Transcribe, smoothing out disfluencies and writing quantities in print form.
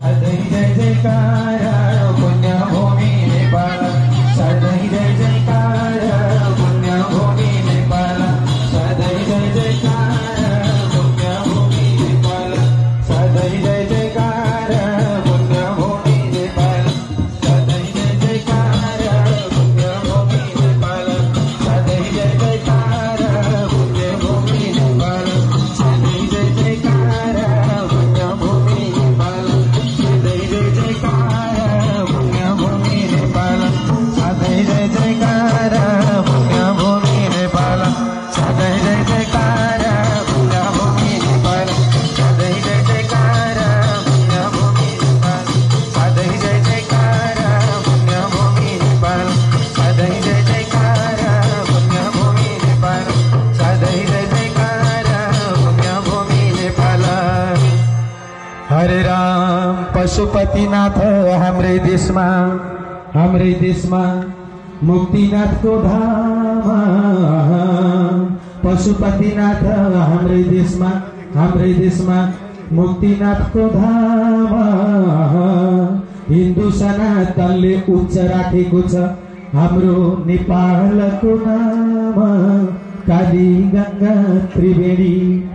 सधैँ जय जयकार पुण्यभूमि नेपाल, सधैँ जय जयकार पुण्यभूमि नेपाल, सधैँ जय जयकार पुण्यभूमि नेपाल, सधैँ जय जयकार पुण्यभूमि नेपाल, सधैँ जय जयकार पुण्यभूमि नेपाल, सधैँ जय जयकार पुण्यभूमि नेपाल, सधैँ जय जयकार पुण्यभूमि नेपाल, सधैँ जय जयकार पुण्यभूमि नेपाल, सधैँ जय जयकार पुण्यभूमि नेपाल, सधैँ जय जयकार पुण्यभूमि नेपाल, सधैँ जय जयकार पुण्यभूमि नेपाल, सधैँ जय जयकार पुण्यभूमि नेपाल, सधैँ जय जयकार पुण्यभूमि नेपाल, सधैँ जय जयकार पुण्यभूमि नेपाल। हरे राम पशुपतिनाथ हाम्रै देशमा मुक्तिनाथको धाम, पशुपतिनाथ हाम्रै देशमा मुक्तिनाथको धाम, हिन्दू सनातनले उच्च राखेको छ हाम्रो नेपालको नाम, काली गंगा त्रिवेणी